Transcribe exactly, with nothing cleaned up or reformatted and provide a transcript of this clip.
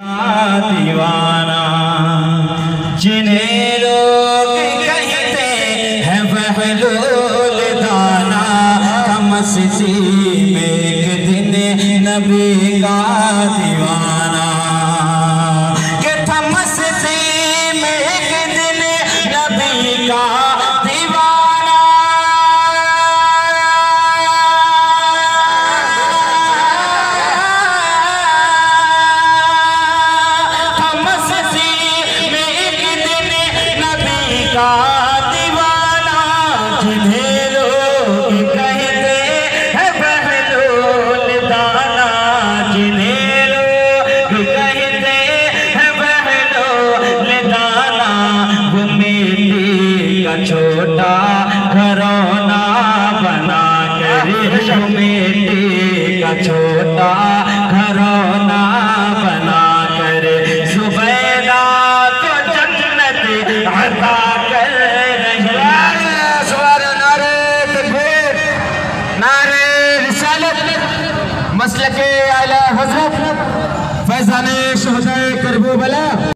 दीवाना जिन्हें लोग कहते हैं बहलोल दाना, मस्ती में एक दिन नबी का दीवाना, के मस्ती में एक दिन नबी का दीवाना। मस्ती में एक दिन नबी का दीवाना, जिन्हें लोग कहते हैं बहलोल दाना, जिन्हें लोग कहते हैं बहलोल दाना। वो मिट्टी का छोटा घरौना बना कर, वो मिट्टी का छोटा घरौना बना कर ज़ुबैदा को जन्नत अता कर रही। नारे तकबीर, नारे रिसालत, मसलके आला हज़रत फैज़ाने शुहदाए करबला।